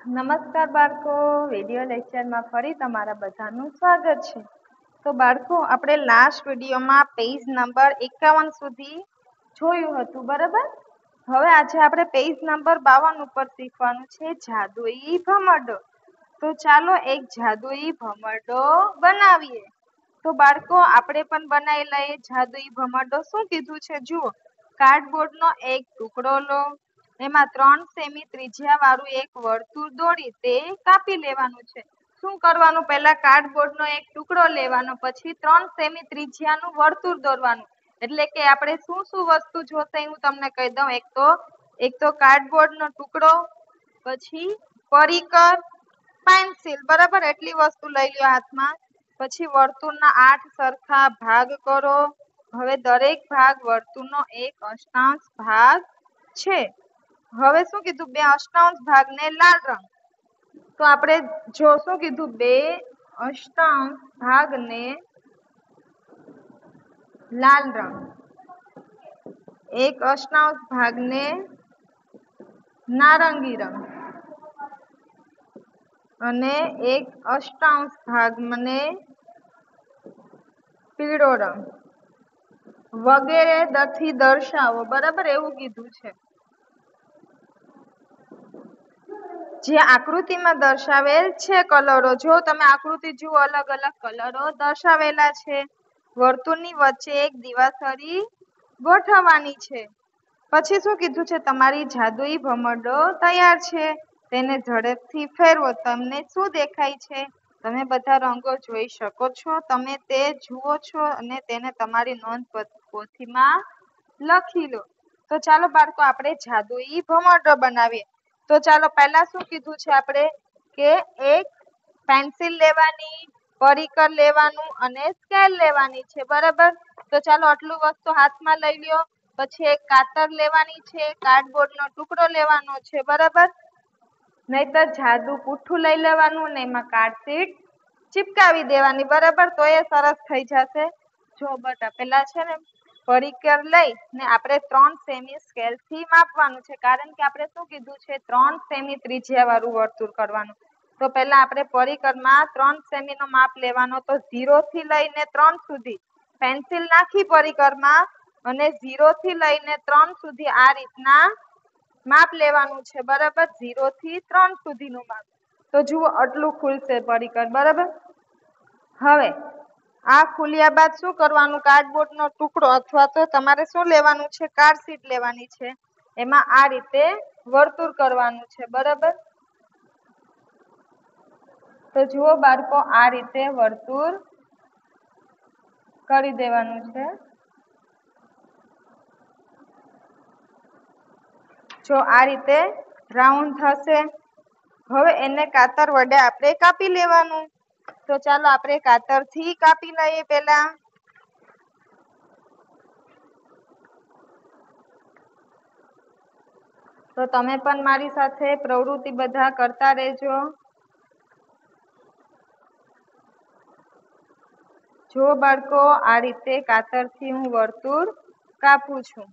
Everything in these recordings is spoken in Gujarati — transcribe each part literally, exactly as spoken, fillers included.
નમસ્કાર બાળકો, વિડિયો લેક્ચરમાં ફરી તમારા બધાનું સ્વાગત છે. તો બાળકો, આપણે લાસ્ટ વિડિયોમાં પેજ નંબર એકાવન સુધી જોયું હતું, બરાબર? હવે આજે આપણે પેજ નંબર બાવન ઉપર શીખવાનું છે જાદુઈ ભમરડો. તો ચાલો એક જાદુઈ ભમરડો બનાવીએ. તો બાળકો, આપણે પણ બનાવી લઈએ જાદુઈ ભમરડો. શું કીધું છે જુઓ, કાર્ડબોર્ડનો એક ટુકડો લો, એમાં ત્રણ સેમી ત્રિજ્યા વાળું એક વર્તુળ દોરી તે કાપી લેવાનું છે. શું કરવાનું, પહેલા કાર્ડબોર્ડનો એક ટુકડો લેવાનો, પછી ત્રણ સેમી ત્રિજ્યાનું વર્તુળ દોરવાનું. એટલે કે આપણે શું શું વસ્તુ જોશે હું તમને કહી દઉં. એક તો એક તો કાર્ડબોર્ડનો ટુકડો, પછી પરિકર, પેન્સિલ, બરાબર? એટલી વસ્તુ લઈ લ્યો હાથમાં. પછી વર્તુળના આઠ સરખા ભાગ કરો. હવે દરેક ભાગ વર્તુળનો એક અષ્ટાંશ ભાગ છે. હવે શું કીધું, બે અષ્ટાંશ ભાગને લાલ રંગ. તો આપણે જો શું કીધું, બે અષ્ટાંશ ભાગને લાલ રંગ, એક અષ્ટાંશ ભાગને નારંગી રંગ અને એક અષ્ટાંશ ભાગને પીળો રંગ વગેરે થી દર્શાવો, બરાબર? એવું કીધું છે. જે આકૃતિમાં દર્શાવેલ છે કલરો, જો તમે આકૃતિ જુઓ, અલગ અલગ કલરો દર્શાવેલા છે. વર્તુળની વચ્ચે એક દિવાસળી ગોઠવવાની છે. પછી શું કીધું છે, તમારી જાદુઈ ભમરડો તૈયાર છે. તેને ઝડપથી ફેરવો. તમને શું દેખાય છે? તમે બધા રંગો જોઈ શકો છો. તમે તે જુઓ છો અને તેને તમારી નોંધ પોથીમાં લખી લો. તો ચાલો બાળકો, આપણે જાદુઈ ભમરડો બનાવીએ. તો ચાલો પહેલા શું કીધું છે આપણે, કે એક પેન્સિલ લેવાની, પરિકર લેવાનું અને સ્કેલ લેવાની છે, બરાબર? તો ચાલો આટલું વસ્તુ હાથમાં લઈ લ્યો. પછી એક કાતર લેવાની છે, કાર્ડબોર્ડનો ટુકડો લેવાનો છે, બરાબર? નહીતર જાદુ પુઠ્ઠું લઈ લેવાનું ને એમાં કાર્ડશીટ ચિપકાવી દેવાની, બરાબર? તો એ સરસ થઈ જશે. જો બટા, પેલા છે ને પરિકર લઈ ને આપણે ત્રણ સેમી સ્કેલ થી માપવાનું છે. કારણ કે આપણે શું કીધું છે, ત્રણ સેમી ત્રિજ્યા વાળું વર્તુળ કરવાનું. તો પહેલા આપણે પરિકરમાં ત્રણ સેમી નો માપ લેવાનો. તો ઝીરો થી લઈને ત્રણ સુધી પેન્સિલ નાખી પરિકરમાં અને ઝીરો થી લઈને ત્રણ સુધી આ રીતના માપ લેવાનું છે, બરાબર? ઝીરો થી ત્રણ સુધીનું માપ. તો જુઓ, આટલું ખુલશે પરિકર, બરાબર? હવે આ ખુલ્યા બાદ શું કરવાનું, કાર્ડબોર્ડનો ટુકડો અથવા તો તમારે શું લેવાનું છે, કાર્ડશીટ લેવાની છે. એમાં આ રીતે વર્તુળ કરવાનું છે, બરાબર? તો જુઓ બાળકો, આ રીતે વર્તુળ કરી દેવાનું છે. જો આ રીતે રાઉન્ડ થશે. હવે એને કાતર વડે આપણે કાપી લેવાનું. તો ચાલો આપણે કાતરથી કાપી લઈએ પેલા. તો તમે પણ મારી સાથે પ્રવૃત્તિ બધા કરતા રહેજો. જો બાળકો, આ રીતે કાતરથી હું વર્તુળ કાપું છું.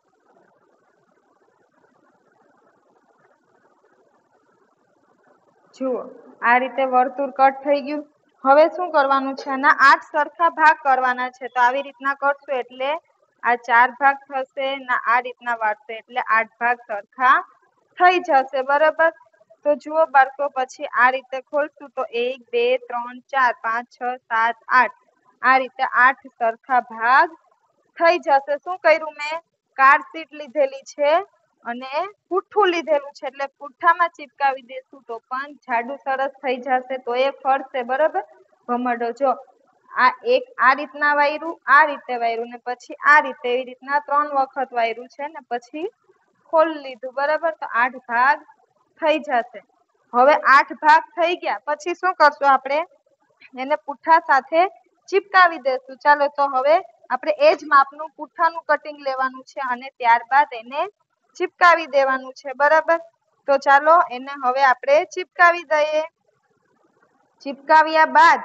જુઓ, આ રીતે વર્તુળ કટ થઈ ગયું. હવે શું કરવાનું છે, આના આઠ સરખા ભાગ કરવાના છે. તો આવી રીતના કરશું એટલે આ ચાર ભાગ થશે, ના આ રીતના વાળશે એટલે આઠ ભાગ સરખા થઈ જશે, બરાબર? તો જુઓ બાળકો, પછી આ રીતે ખોલશું તો એક, બે, ત્રણ, ચાર, પાંચ, છ, સાત, આઠ, આ રીતે આઠ સરખા ભાગ થઈ જશે. શું કર્યું મેં? કાર્ડશીટ લીધેલી છે અને પુઠ્ઠું લીધેલું છે. એટલે પુઠ્ઠામાં ચિપકાવી દેશું તો પણ જાડું સરસ થઈ જશે. તો એ ફરશે, બરાબર? ભમરડો જો આ એક આ રીતના વાયરું, આ રીતે વાયરું ને પછી આ રીતે, એવી રીતના ત્રણ વખત વાયરું છે ને પછી ખોલી લીધું, બરાબર? તો આઠ ભાગ થઈ જશે. હવે આઠ ભાગ થઈ ગયા પછી શું કરશું, આપણે એને પુઠ્ઠા સાથે ચિપકાવી દેશું. ચાલો, તો હવે આપણે એ જ માપનું પુઠ્ઠાનું કટિંગ લેવાનું છે અને ત્યારબાદ એને ચિપકાવી દેવાનું છે, બરાબર? તો ચાલો એને હવે આપણે ચિપકાવી દઈએ. ચિપકાવ્યા બાદ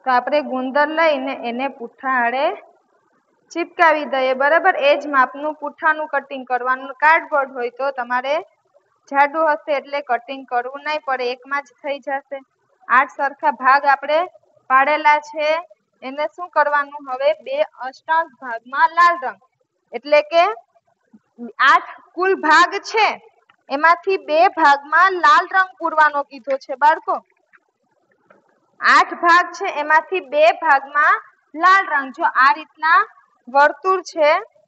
તો આપણે ગુંદર લઈને એને પૂઠા આડે ચીપકાવી દઈએ, બરાબર. એ જ માપનું પૂઠાનું કટિંગ કરવાનું. કાર્ડબોર્ડ હોય તો તમારે જાડું હશે એટલે કટિંગ કરવું નહીં પડે, એકમાં જ થઈ જશે. આઠ સરખા ભાગ આપણે પાડેલા છે, એને શું કરવાનું હવે બે અષ્ટાંશ ભાગમાં લાલ રંગ, એટલે કે આઠ કુલ ભાગ છે એમાંથી બે ભાગમાં લાલ રંગ પૂરવાનો કીધો છે બાળકો. આઠ ભાગ છે એમાંથી બે ભાગમાં લાલ રંગ. જો આ રીતના વર્તુળ છે,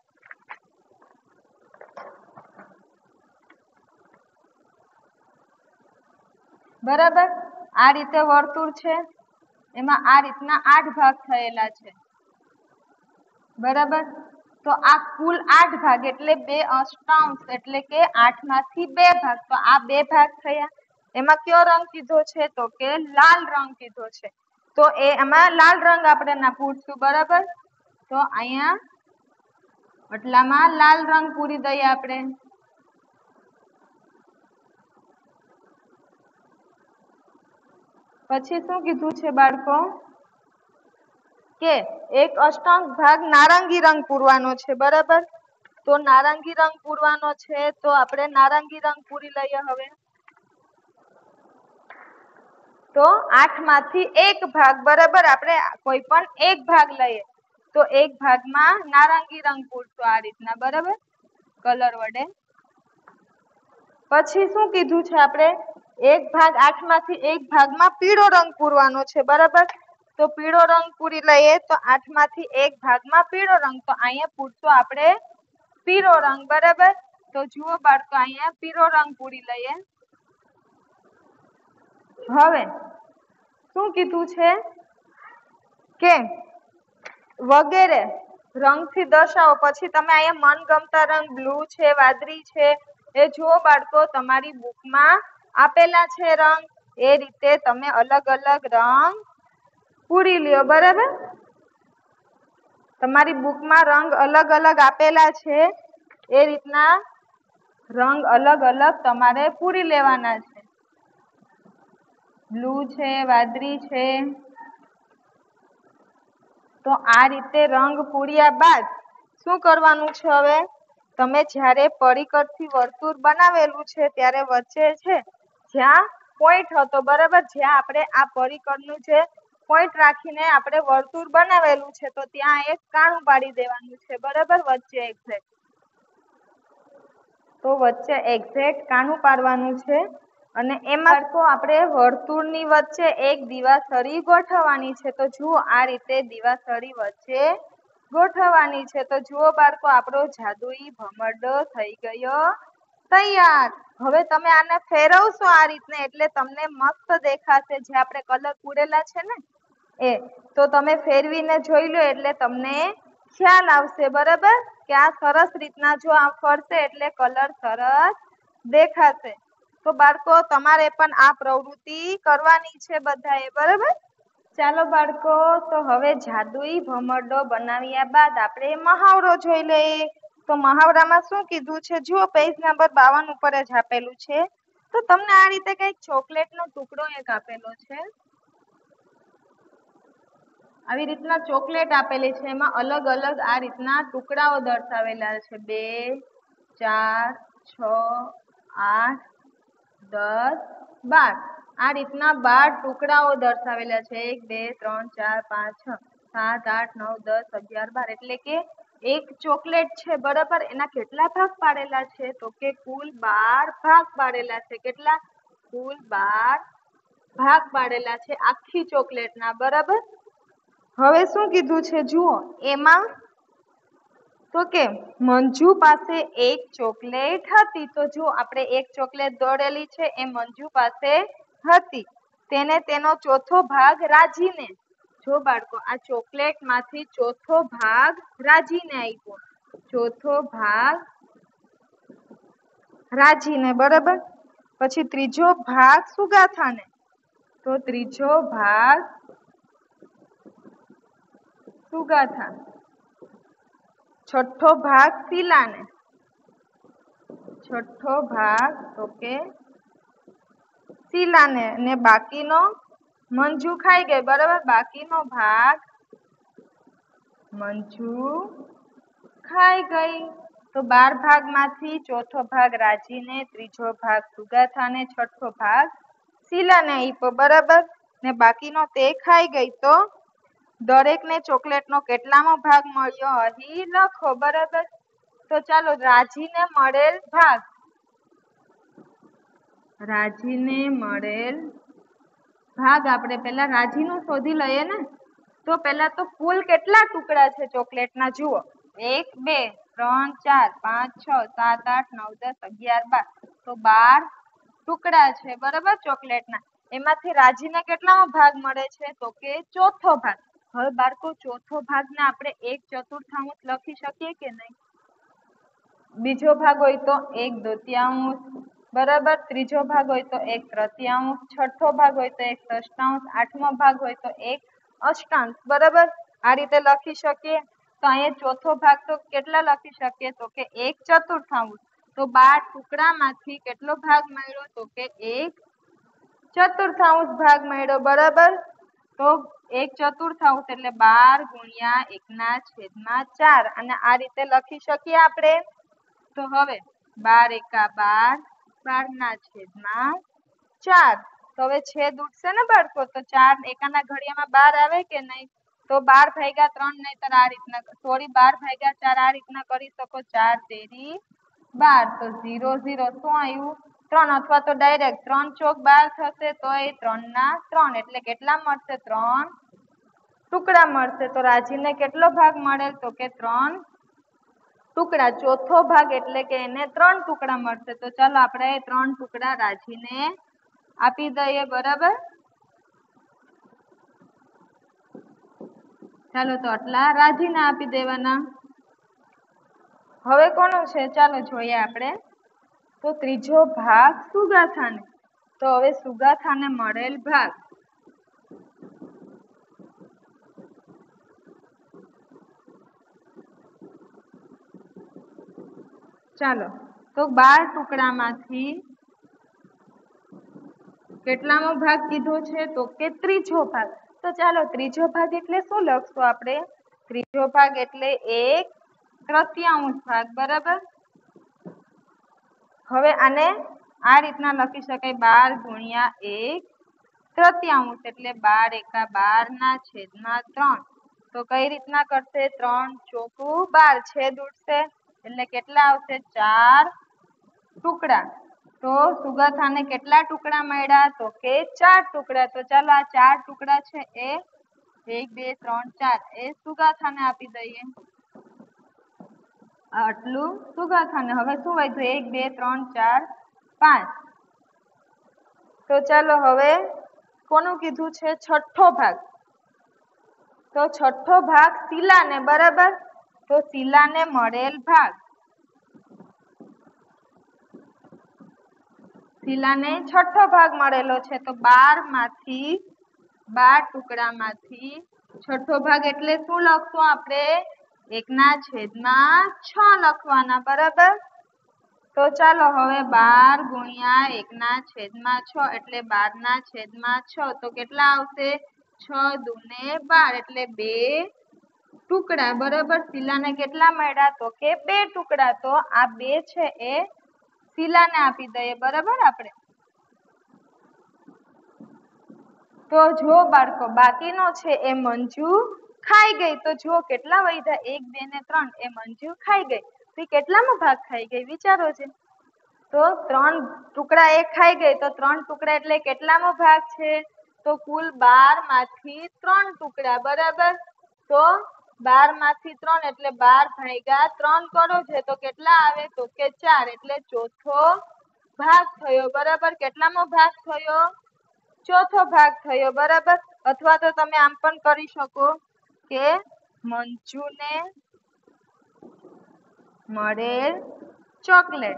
બરાબર. આ રીતે વર્તુળ છે, એમાં આ રીતના આઠ ભાગ થયેલા છે, બરાબર. તો આ કુલ આઠ ભાગ એટલે બે અષ્ટાંશ, એટલે કે આઠ માંથી બે ભાગ. તો આ બે ભાગ થયા. એમાં કયો રંગ કીધો છે? તો કે લાલ રંગ કીધો છે. તો એ એમાં લાલ રંગ આપણે ના પૂરશું, બરાબર. તો અહીંયા આટલામાં લાલ રંગ પૂરી દઈએ આપણે. પછી શું કીધું છે બાળકો? કે એક અષ્ટાંશ ભાગ નારંગી રંગ પૂરવાનો છે, બરાબર. તો નારંગી રંગ પૂરવાનો છે, તો આપણે નારંગી રંગ પૂરી લઈએ હવે. તો આઠ માંથી એક ભાગ, બરાબર. આપણે કોઈ પણ એક ભાગ લઈએ તો એક ભાગમાં નારંગી રંગ પૂરશો આ રીતના, બરાબર, કલર વડે. પછી શું કીધું છે આપણે? એક ભાગ આઠ માંથી એક ભાગમાં પીળો રંગ પૂરવાનો છે, બરાબર. તો પીળો રંગ પૂરી લઈએ તો આઠ માંથી એક ભાગમાં પીળો રંગ, તો અહીંયા પૂરશો આપણે પીળો રંગ, બરાબર. તો જુઓ બાળકો, અહીંયા પીળો રંગ પૂરી લઈએ. હવે શું કીધું છે કે વગેરે રંગથી દર્શાવો. પછી તમે અહીંયા મનગમતા રંગ બ્લુ છે, વાદળી છે, એ જુઓ બાળકો તમારી બુકમાં આપેલા છે રંગ, એ રીતે તમે અલગ અલગ રંગ પૂરી લ્યો, બરાબર. તમારી બુકમાં રંગ અલગ અલગ આપેલા છે, એ રીતના રંગ અલગ અલગ તમારે પૂરી લેવાના છે. બ્લુ છે, વાદળી છે. તો આ રીતે રંગ પૂર્યા બાદ શું કરવાનું છે હવે? તમે જ્યારે પરિકરથી વર્તુળ બનાવેલું છે ત્યારે વચ્ચે છે જ્યાં પોઈન્ટ હતો, બરાબર, જ્યાં આપણે આ પરિકરનું જે પોઈન્ટ રાખીને આપણે વર્તુળ બનાવેલું છે, તો ત્યાં એક કાણું પાડી દેવાનું છે, બરાબર, વચ્ચે એક્ઝેક્ટ. તો વચ્ચે એક્ઝેક્ટ કાણું પાડવાનું છે અને એમાં તો આપણે વર્તુળની વચ્ચે એક દિવાસળી ગોઠવવાની છે. તો જુઓ આ રીતે દિવાસળી વચ્ચે ગોઠવવાની છે. તો જુઓ બાળકો, આપણો જાદુઈ ભમરડો થઈ ગયો તૈયાર. હવે તમે આને ફેરવશો આ રીતને એટલે તમને મસ્ત દેખાશે, જે આપણે કલર પૂરેલા છે ને એ. તો તમે ફેરવીને જોઈ લો એટલે તમને ખ્યાલ આવશે, બરાબર, કે આ સરસ રીતના જો આ ફરશે એટલે કલર સરસ દેખાશે. તો બાળકો તમારે પણ આ પ્રવૃત્તિ કરવાની છે બધાએ, બરાબર. ચાલો બાળકો, તો હવે જાદુઈ ભમરડો બનાવ્યા બાદ આપણે મહાવરો જોઈ લઈએ. તો મહાવરામાં શું કીધું છે? જુઓ પેજ નંબર બાવન ઉપર જ આપેલું છે. તો તમને આ રીતે કઈક ચોકલેટનો ટુકડો એક આપેલો છે, આવી રીતના ચોકલેટ આપેલી છે, એમાં અલગ અલગ આ રીતના ટુકડાઓ દર્શાવેલા છે. બે, ચાર, છ, આઠ, દસ, બાર. આ રીતના બાર ટુકડાઓ દર્શાવેલા છે. એક, બે, ત્રણ, ચાર, પાંચ, છ, સાત, આઠ, નવ, દસ, અગિયાર, બાર. એટલે કે એક ચોકલેટ છે, બરાબર, એના કેટલા ભાગ પાડેલા છે? તો કે કુલ બાર ભાગ પાડેલા છે. કેટલા? કુલ બાર ભાગ પાડેલા છે આખી ચોકલેટના, બરાબર. હવે શું કીધું છે જુઓ એમાં? તો કે મંજુ પાસે એક ચોકલેટ હતી. તો જો આપણે એક ચોકલેટ દોરેલી છે એ મંજુ પાસે હતી. તેને તેનો ચોથો ભાગ રાજીને, જો બાળકો આ ચોકલેટ માંથી ચોથો ભાગ રાજીને આપ્યો, ચોથો ભાગ રાજીને, બરાબર. પછી ત્રીજો ભાગ સુગાથાને, તો ત્રીજો ભાગ સુગાથા. છઠ્ઠો ભાગ શીલાને, છઠ્ઠો ભાગ તો કે શીલાને, ને બાકીનો મંજુ ખાઈ ગઈ બરાબર, બાકીનો ભાગ મંજુ ખાઈ ગઈ. તો બાર ભાગમાંથી ચોથો ભાગ રાજીને, ત્રીજો ભાગ સુગાથાને, છઠ્ઠો ભાગ શીલાને આપ્યો બરાબર, ને બાકીનો તે ખાઈ ગઈ. તો દરેકને ચોકલેટનો કેટલામો ભાગ મળ્યો અહીં લખો બરાબર. તો ચાલો રાજીને મળેલ ભાગ, રાજીને મળેલ ભાગ આપણે પેલા રાજીનું શોધી લઈએ ને. તો પેલા તો કુલ કેટલા ટુકડા છે ચોકલેટના જુઓ, એક બે ત્રણ ચાર પાંચ છ સાત આઠ નવ દસ અગિયાર બાર. તો બાર ટુકડા છે બરાબર ચોકલેટના. એમાંથી રાજીને કેટલામો ભાગ મળે છે તો કે ચોથો ભાગ. હવે બાળકો ચોથો ભાગને આપણે એક ચતુર્થાંશ લખી શકીએ કે નહીં? બીજો ભાગ હોય તો એક દ્વિતીયાંશ બરાબર, ત્રીજો ભાગ હોય તો એક તૃતીયાંશ, છઠ્ઠો ભાગ હોય તો એક ષષ્ઠાંશ, આઠમો ભાગ હોય તો એક અષ્ટાંશ બરાબર. આ રીતે લખી શકીએ. તો અહીંયા ચોથો ભાગ તો કેટલા લખી શકીએ તો કે એક ચતુર્થાંશ. તો બાર ટુકડામાંથી કેટલો ભાગ મળ્યો તો કે એક ચતુર્થાંશ ભાગ મળ્યો બરાબર. તો એક ચતુર્થાંશ એટલે બાર ગુણ્યા એકના છેદમાં ચાર, અને આ રીતે લખી શકીએ આપણે. તો હવે બાર એકા બાર, બાર ના છેદમાં ચાર. તો હવે છેદ ઉઠશે ને બાળકો, તો ચાર એકાના ઘડિયામાં બાર આવે કે નહીં? તો બાર ભાગ્યા ત્રણ નહીતર આ રીતના, સોરી બાર ભાગ્યા ચાર આ રીતના કરી શકો, ચાર તેરી બાર. તો ઝીરો ઝીરો શું આવ્યું? ત્રણ, અથવા તો ડાયરેક્ટ ત્રણ ચોક બાર થશે તો એ ત્રણ ના ત્રણ, એટલે કેટલા મળશે? ત્રણ ટુકડા મળશે. તો રાજીને કેટલો ભાગ મળેલ તો કે ત્રણ ટુકડા. ચોથો ભાગ એટલે કે એને ત્રણ ટુકડા મળશે. તો ચાલો આપણે ત્રણ ટુકડા રાજીને આપી દઈએ બરાબર. ચાલો તો આટલા રાજીને આપી દેવાના. હવે કોનું છે ચાલો જોઈએ આપણે. તો ત્રીજો ભાગ સુગાથાને. તો હવે સુગાથાને મળેલ ભાગ, ચાલો તો બાર ટુકડામાંથી કેટલામો ભાગ કીધો છે તો કે ત્રીજો ભાગ. તો ચાલો ત્રીજો ભાગ એટલે શું લખશું આપણે? ત્રીજો ભાગ એટલે એક તૃતીયાંશ ભાગ બરાબર. હવે આને આ રીતના લખી શકાય, બાર ગુણ્યા એક તૃતીયાંશ એટલે બાર એકા બાર ના છેદમાં ત્રણ. તો કઈ રીતના કરશે? ત્રણ ચોકું બાર, છેદ ઉઠશે એટલે કેટલા આવશે? ચાર ટુકડા. તો સુગાથાને કેટલા ટુકડા મળ્યા તો કે ચાર ટુકડા. તો ચાલો આ ચાર ટુકડા છે એ એક બે ત્રણ ચાર એ સુગાથાને આપી દઈએ. આટલું સુગાથાને. હવે શું વધ્યું? એક બે ત્રણ ચાર પાંચ. તો ચાલો હવે કોનું કીધું છે? છઠ્ઠો ભાગ. તો છઠ્ઠો ભાગ શીલાને બરાબર. તો શીલાને મળેલ ભાગ, શીલાને છઠ્ઠો ભાગ મળેલો છે. તો બાર માંથી બાર ટુકડામાંથી છઠ્ઠો ભાગ એટલે શું લખશું આપણે? એકના છેદમાં છ લખવાના બરાબર. તો ચાલો હવે બાર ગુણ્યા એકના છેદમાં છ એટલે બાર ના છેદમાં છ. તો કેટલા આવશે? છ દુને બાર એટલે બે ટુકડા બરાબર. શીલાને કેટલા મળ્યા તો કે બે ટુકડા. તો આ બે છે એ શીલાને આપી દઈએ બરાબર આપણે. તો જો બાળકો બાકીનો છે એ મંજુ ખાઈ ગઈ. તો જો કેટલા વધ્યા? એક બે ને ત્રણ એ મંજુ ખાઈ ગઈ. તો કેટલામો ભાગ ખાઈ ગઈ વિચારો છે? તો ત્રણ ટુકડા એ ખાઈ ગઈ. તો ત્રણ ટુકડા એટલે કેટલામો ભાગ છે? તો કુલ બાર માંથી ત્રણ ટુકડા બરાબર. તો બાર માંથી ત્રણ એટલે બાર ભાગ્યા ત્રણ કરો છે તો કેટલા આવે તો કે ચાર, એટલે ચોથો ભાગ થયો બરાબર. કેટલામો ભાગ થયો? ચોથો ભાગ થયો બરાબર. અથવા તો તમે આમ પણ કરી શકો કે મંજુને મળેલ ચોકલેટ.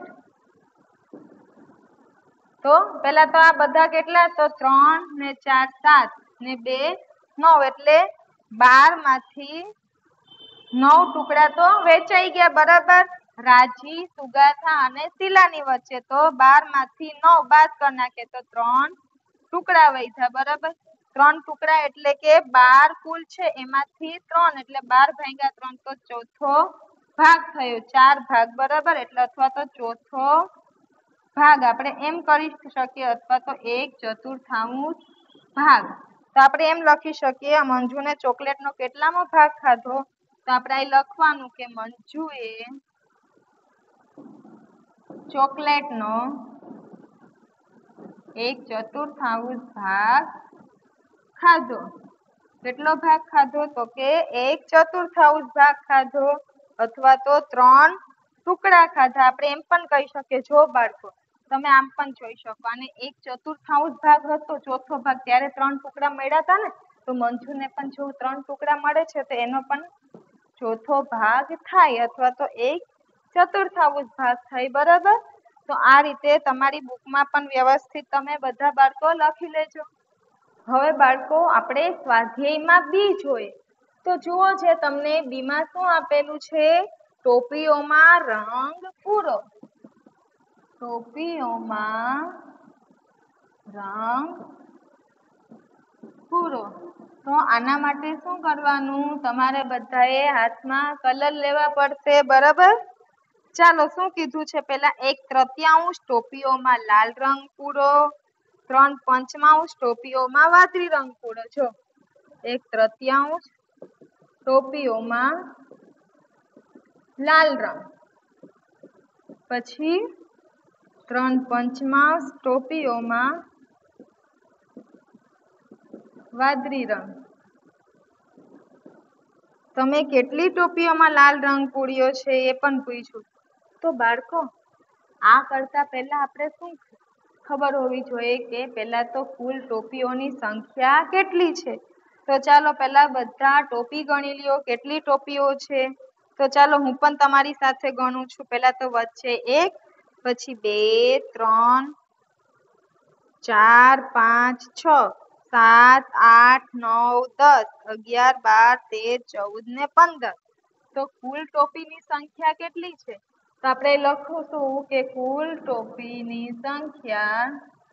તો પેલા તો આ બધા કેટલા? તો ત્રણ ને ચાર સાત ને બે નવ, એટલે બાર માંથી નવ ટુકડા તો વેચાઈ ગયા બરાબર. રાજી, સુગાથા અને શીલાની વચ્ચે. તો બાર માંથી નવ બાદ કરી નાખે તો ત્રણ ટુકડા વધ્યા બરાબર. ત્રણ ટુકડા એટલે કે બાર કુલ છે, એમાંથી ત્રણ એટલે બાર ભાગ્યા ત્રણ તો ચોથો ભાગ થયો, ચાર ભાગ બરાબર, એટલે અથવા તો ચોથો ભાગ આપણે એમ કરી શકીએ, અથવા તો એક ચતુર્થાંશ ભાગ. તો આપણે એમ લખી શકીએ મંજુને ચોકલેટનો કેટલામો ભાગ ખાધો, તો આપણે અહીં લખવાનું કે મંજુએ ચોકલેટનો એક ચતુર્થાંશ ભાગ ખાધો. કેટલો ભાગ ખાધો? તો કે એક ચતુર્થાંશ ભાગ ખાધો, અથવા તો ત્રણ ટુકડા ખાધા. આપણે એમ પણ કહી શકીએ, જો બાળકો તમે આમ પણ જોઈ શકો, અને એક ચતુર્થાંશ ભાગ હતો ચોથો ભાગ, ત્યારે ત્રણ ટુકડા મળ્યા હતા ને, તો મંજુને પણ જો ત્રણ ટુકડા મળે છે તો એનો પણ ચોથો ભાગ થાય, અથવા તો એક ચતુર્થાંશ ભાગ થાય બરાબર. તો આ રીતે તમારી બુકમાં પણ વ્યવસ્થિત તમે બધા બાળકો લખી લેજો. હવે બાળકો આપણે સ્વાધ્યાયમાં બી જોઈએ. તો જુઓ છે તમને બીમાં શું આપેલું છે? ટોપીઓમાં રંગ પૂરો. ટોપીઓમાં રંગ પૂરો. તો આના માટે શું કરવાનું? તમારે બધાએ હાથમાં કલર લેવા પડશે બરાબર. ચાલો શું કીધું છે પેલા? એક તૃતીયાંશ ટોપીઓમાં લાલ રંગ પૂરો, ત્રણ પંચમાંશ ટોપીઓમાં વાદળી રંગ પૂરો. જો એક તૃતીયાંશ ટોપીઓમાં લાલ રંગ, પછી ત્રણ પંચમાંશ ટોપીઓમાં વાદળી રંગ. તમે કેટલી ટોપીઓમાં લાલ રંગ પૂર્યો છે એ પણ પૂછ્યું. તો બાળકો આ કરતા પહેલા આપણે શું ખબર હોવી જોઈએ કે પહેલા તો કુલ ટોપીઓની સંખ્યા કેટલી છે? તો ચાલો પહેલા બધા ટોપી ગણી લ્યો, કેટલી ટોપીઓ છે? તો ચાલો હું પણ તમારી સાથે ગણું છું. પહેલા તો વચ્ચે એક, પછી બે, ત્રણ, ચાર, પાંચ, છ, સાત, આઠ, નવ, દસ, અગિયાર, બાર, તેર, ચૌદ ને પંદર. તો કુલ ટોપીની સંખ્યા કેટલી છે? તો આપણે લખીશું કે કુલ ટોપીની સંખ્યા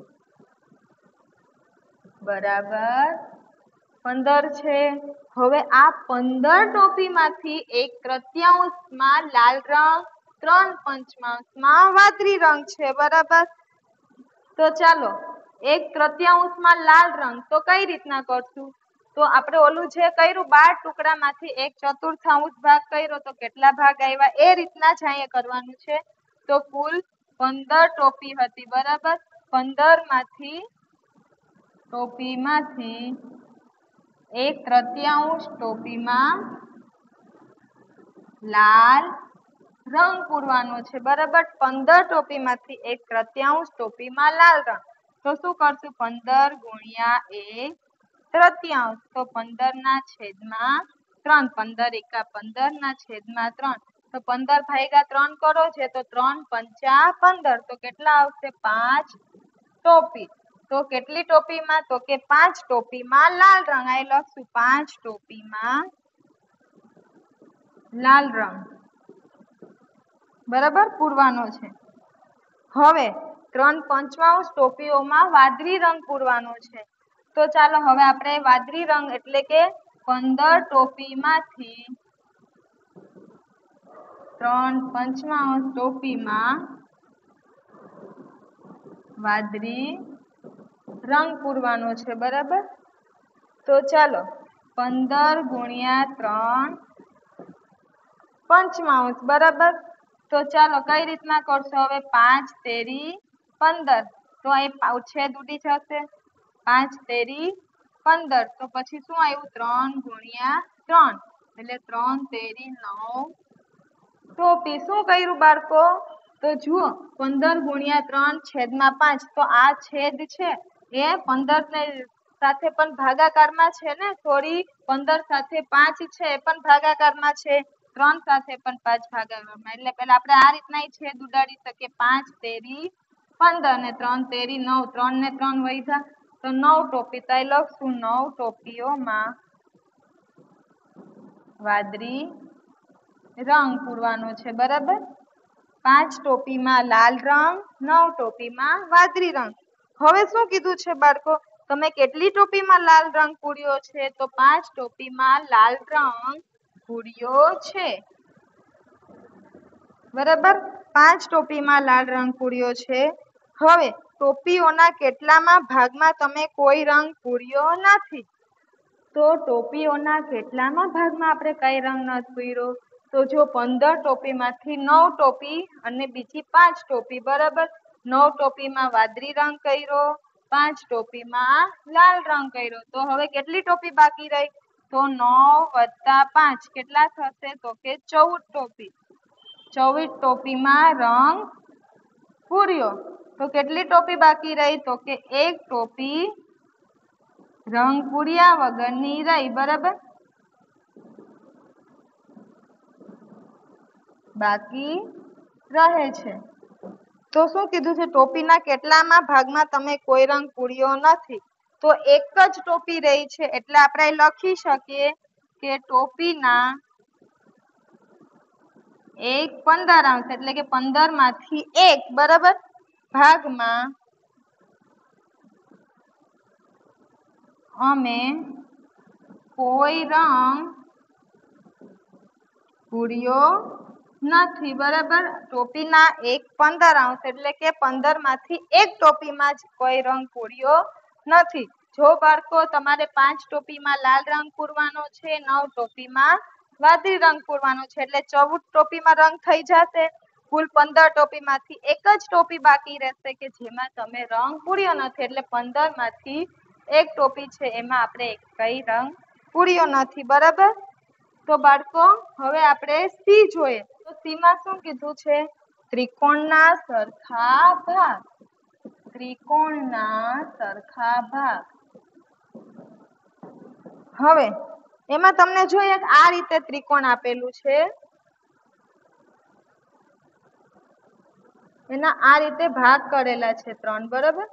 બરાબર પંદર છે. હવે આ પંદર ટોપીમાંથી એક તૃતીયાંશમાં લાલ રંગ, ત્રણ પંચમાંશમાં વાદળી રંગ છે બરાબર. તો ચાલો એક તૃતીયાંશમાં લાલ રંગ તો કઈ રીતના કરશું? તો આપણે ઓલું જે કર્યું બાર ટુકડામાંથી એક ચતુર્થાંશ ભાગ કર્યો, તો કેટલા ભાગ આવ્યા એ રીતના જ અહીંયા કરવાનું છે. તો કુલ પંદર ટોપી હતી બરાબર. પંદર માંથી ટોપીમાંથી એક તૃતીયાંશ ટોપીમાં લાલ રંગ પૂરવાનો છે બરાબર. પંદર ટોપીમાંથી એક તૃતીયાંશ ટોપીમાં લાલ રંગ. તો શું કરશું? પંદર ગુણ્યા એક તૃતીયાંશ, તો પંદર ના છેદમાં ત્રણ, પંદર એકા પંદર ના છેદમાં ત્રણ. તો પંદર ભાગ્યા ત્રણ કરો છે તો ત્રણ પંચા પંદર. તો કેટલા આવશે? પાંચ ટોપી. તો કેટલી ટોપીમાં? તો કે પાંચ ટોપીમાં લાલ રંગ. આ લખશું પાંચ ટોપીમાં લાલ રંગ બરાબર પૂરવાનો છે. હવે ત્રણ પંચમાંશ ટોપીઓમાં વાદળી રંગ પૂરવાનો છે. તો ચાલો હવે આપણે વાદળી રંગ એટલે કે પંદર ટોપીમાંથી ત્રણ પંચમાંશ ટોપીમાં વાદળી રંગ પૂરવાનો છે બરાબર. તો ચાલો પંદર ગુણ્યા ત્રણ પંચમાંશ બરાબર. તો ચાલો કઈ રીતના કરશો? હવે પાંચ તેરી પંદર. તો અહીં છેદ ઉડી જશે. પાંચ તેરી પંદર. તો પછી શું આવ્યું? ત્રણ ગુણ્યા ત્રણ એટલે ત્રણ તેરી નવ ટોપી. શું કર્યું બાળકો? તો જુઓ પંદર ગુણ્યા ત્રણ છેદમાં પાંચ. તો આ છેદ છે એ પંદર ને સાથે પણ ભાગાકારમાં છે ને, થોડી પંદર સાથે પાંચ છે એ પણ ભાગાકારમાં છે, ત્રણ સાથે પણ પાંચ ભાગાકારમાં. એટલે પેલા આપણે આ રીતના છેદ ઉડાડી શકીએ. પાંચ તેરી પંદર ને ત્રણ તેરી નવ. ત્રણ ને ત્રણ વધ્યા તો નવ ટોપી. તો અહીં લખશું નવ ટોપીઓમાં વાદળી રંગ પૂરવાનો છે બરાબર. પાંચ ટોપીમાં લાલ રંગ, નવ ટોપીમાં વાદળી રંગ. હવે શું કીધું છે બાળકો? તમે કેટલી ટોપીમાં લાલ રંગ પૂર્યો છે? તો પાંચ ટોપીમાં લાલ રંગ પૂર્યો છે. બરાબર, પાંચ ટોપીમાં લાલ રંગ પૂર્યો છે. હવે ટોપીઓના કેટલામાં ભાગમાં તમે કોઈ રંગ પૂર્યો નથી? તો ટોપીઓના કેટલામાં ભાગમાં આપણે કઈ રંગ નથી પૂર્યો? તો જો પંદર ટોપીમાંથી નવ ટોપી અને બીજી પાંચ ટોપી, બરાબર. નવ ટોપીમાં વાદળી રંગ કર્યો, પાંચ ટોપીમાં લાલ રંગ કર્યો. તો હવે કેટલી ટોપી બાકી રહી? તો નવ વત્તા પાંચ કેટલા થશે? તો કે ચૌદ ટોપી. ચૌદ ટોપીમાં રંગ પૂર્યો. તો કેટલી ટોપી બાકી રહી? તો કે એક ટોપી રંગ પૂર્યા વગરની રહી. બરાબર, બાકી રહે છે. તો શું કીધું છે? ટોપીના કેટલામાં ભાગમાં તમે કોઈ રંગ પૂર્યો નથી? તો એક જ ટોપી રહી છે, એટલે આપણે લખી શકીએ કે ટોપીના એક પંદરાંશ એટલે કે પંદર માંથી એક, બરાબર, ભાગમાં અમે કોઈ રંગ પૂર્યો નથી. બરાબર, ટોપીના એક પંદરાંશ એટલે કે પંદર માંથી એક ટોપીમાં જ કોઈ રંગ પૂર્યો નથી. જો બાળકો તમારે પાંચ ટોપીમાં લાલ રંગ પૂરવાનો છે, નવ ટોપીમાં વાદળી રંગ પૂરવાનો છે, એટલે ચૌદ ટોપીમાં રંગ થઈ જશે. કુલ પંદર ટોપીમાંથી એક જ ટોપી બાકી રહેશે કે જેમાં તમે રંગ પૂર્યો નથી. એટલે પંદર માંથી એક ટોપી છે એમાં આપણે કઈ રંગ પૂર્યો નથી. બરાબર, તો બાળકો હવે આપણે સી જોઈએ. તો સી માં શું કીધું છે? ત્રિકોણના સરખા ભાગ. ત્રિકોણના સરખા ભાગ. હવે એમાં તમને જોઈએ આ રીતે ત્રિકોણ આપેલું છે, એના આ રીતે ભાગ કરેલા છે ત્રણ. બરાબર,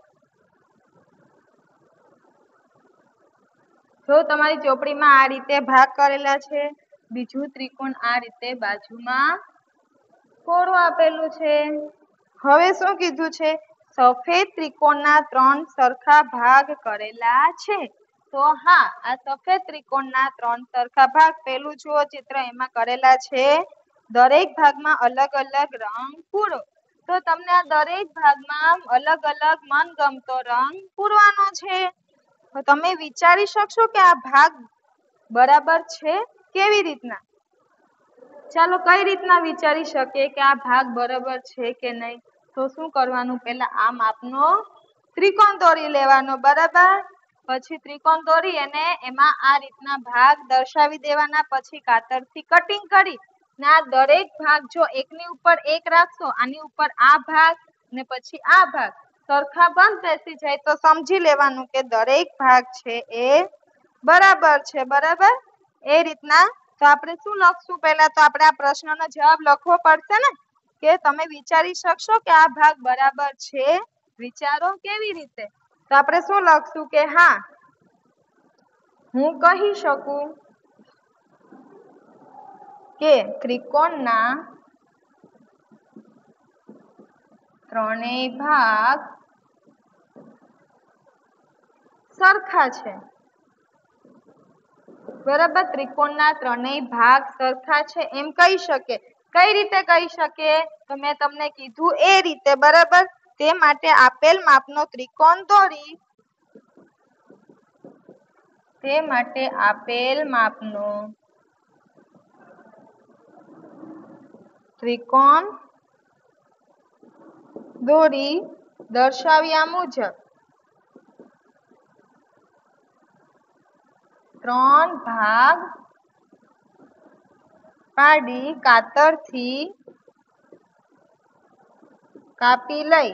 જો તમારી ચોપડીમાં આ રીતે ભાગ કરેલા છે. બીજું ત્રિકોણ આ રીતે બાજુમાં કોરું આપેલું છે. હવે શું કીધું છે? સફેદ ત્રિકોણના ત્રણ સરખા ભાગ કરેલા છે. તો હા, આ સફેદ ત્રિકોણના ત્રણ સરખા ભાગ, પેલું જુઓ ચિત્ર એમાં કરેલા છે. દરેક ભાગમાં અલગ અલગ રંગ પૂરો. તો તમને આ દરેક ભાગમાં અલગ અલગ મનગમતો રંગ પૂરવાનો છે. તો તમે વિચારી શકશો કે આ ભાગ બરાબર છે કેવી રીતના? ચાલો કઈ રીતના વિચારી શકીએ કે આ ભાગ બરાબર છે કે નહીં? તો શું કરવાનું? પહેલા આ માપનો ત્રિકોણ દોરી લેવાનો. બરાબર, પછી ત્રિકોણ દોરી અને એમાં આ રીતના ભાગ દર્શાવી દેવાના. પછી કાતરથી કટિંગ કરી ને આ દરેક ભાગ જો એકની ઉપર એક રાખશો, આની ઉપર આ ભાગ ને પછી આ ભાગ સરખા બંધ બેસી જાય તો સમજી લેવાનું કે દરેક ભાગ છે એ બરાબર છે. બરાબર, એ રીતના. તો આપણે શું લખશું? પહેલા તો આપણે આ પ્રશ્નનો જવાબ લખવો પડશે ને, કે તમે વિચારી શકશો કે આ ભાગ બરાબર છે? વિચારો કેવી રીતે? તો આપણે શું લખશું કે હા, હું કહી શકું કે ત્રિકોણના ત્રણેય ભાગ સરખા છે. બરાબર, ત્રિકોણના ત્રણેય ભાગ સરખા છે એમ કહી શકે. કઈ રીતે કહી શકે? તો મેં તમને કીધું એ રીતે. બરાબર, તે માટે આપેલ માપનો ત્રિકોણ દોરી તે માટે આપેલ માપનો ત્રિકોણ દોરી દર્શાવ્યા મુજબ ત્રણ ભાગ પાડી કાતરથી કાપી લઈ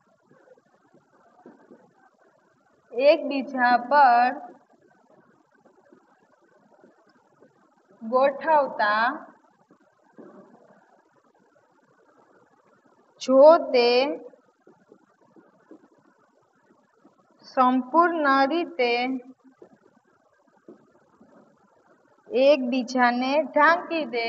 એકબીજા પર ગોઠવતા જો તે સંપૂર્ણ રીતે એકબીજાને ઢાંકી દે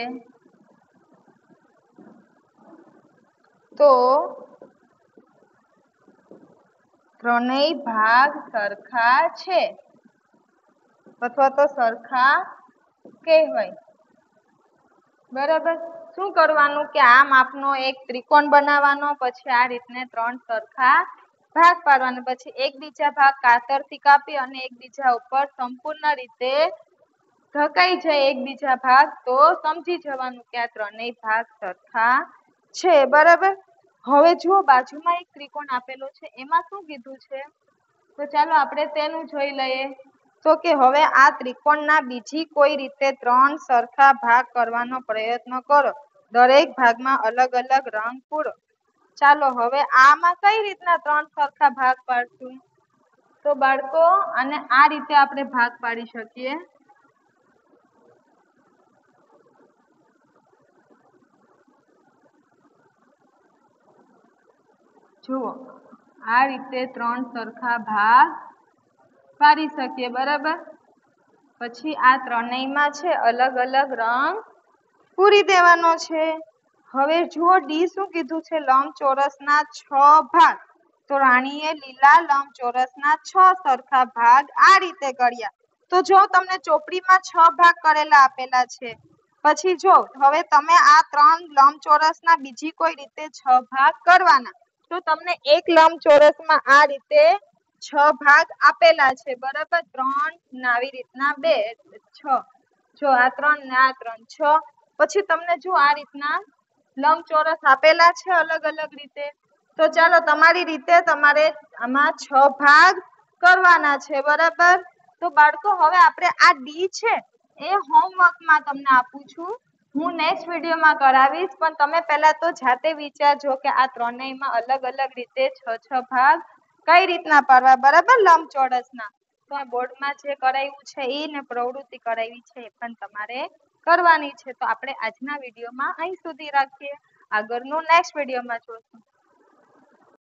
તો ત્રણેય ભાગ સરખા છે અથવા તો સરખા કહેવાય. બરાબર. શું કરવાનું કે આ માપનો એક ત્રિકોણ બનાવવાનો, પછી આ રીતને ત્રણ સરખા ભાગ પાડવાના, પછી એકબીજા ભાગ કાતરથી કાપી અને એકબીજા ઉપર સંપૂર્ણ રીતે ઢકાઈ જાય એકબીજા ભાગ, તો સમજી જવાનું કે આ ત્રણેય ભાગ સરખા છે. બરાબર. હવે જુઓ બાજુમાં એક ત્રિકોણ આપેલો છે, એમાં શું કીધું છે, તો ચાલો આપણે તેનું જોઈ લઈએ. તો કે હવે આ ત્રિકોણના બીજી કોઈ રીતે ત્રણ સરખા ભાગ કરવાનો પ્રયત્ન કરો. દરેક ભાગમાં અલગ અલગ રંગ પૂરો. ચાલો હવે આમાં કઈ રીતના ત્રણ સરખા ભાગ પાડશું? તો બાળકો આને આ રીતે આપણે ભાગ પાડી શકીએ. જુઓ આ રીતે ત્રણ સરખા ભાગ પાડી શકીએ. બરાબર. પછી આ ત્રણેયમાં છે અલગ અલગ રંગ પૂરી દેવાનો છે. હવે જુઓ ડી શું કીધું છે, લંબચોરસના છ ભાગ. તો રાણીએ લીલા લંબચોરસના છ સરખા ભાગ આ રીતે કર્યા. તો જો તમને ચોપડીમાં છ ભાગ કરેલા આપેલા છે, પછી જો હવે તમે આ ત્રણ લંબચોરસના બીજી કોઈ રીતે છ ભાગ કરવાના, તો તમને એક લંબચોરસમાં આ રીતે છ ભાગ આપેલા છે. બરાબર. ત્રણ ને આવી રીતના બે એટલે છ. જો આ ત્રણ ને આ ત્રણ છ. પછી તમને જો આ રીતના લંબચોરસ આપેલા છે અલગ અલગ રીતે, તો ચાલો તમારી રીતે તમારે આમાં છ ભાગ કરવાના છે. બરાબર. તો બાળકો હવે આપણે આ ડી છે એ હોમવર્કમાં તમને આપું છું. હું નેક્સ્ટ વિડીયોમાં કરાવીશ, પણ તમે પહેલા તો જાતે વિચારજો કે આ ત્રણેયમાં અલગ અલગ રીતે છ છ ભાગ કઈ રીતના પાડવા. બરાબર. લંબચોરસના તો આ બોર્ડમાં જે કરાવ્યું છે એ ને પ્રવૃત્તિ કરાવી છે એ પણ તમારે કરવાની છે. તો આપણે આજના વિડીયોમાં અહીં સુધી રાખીએ. આગળનું નેક્સ્ટ વિડીયોમાં જોઈશું.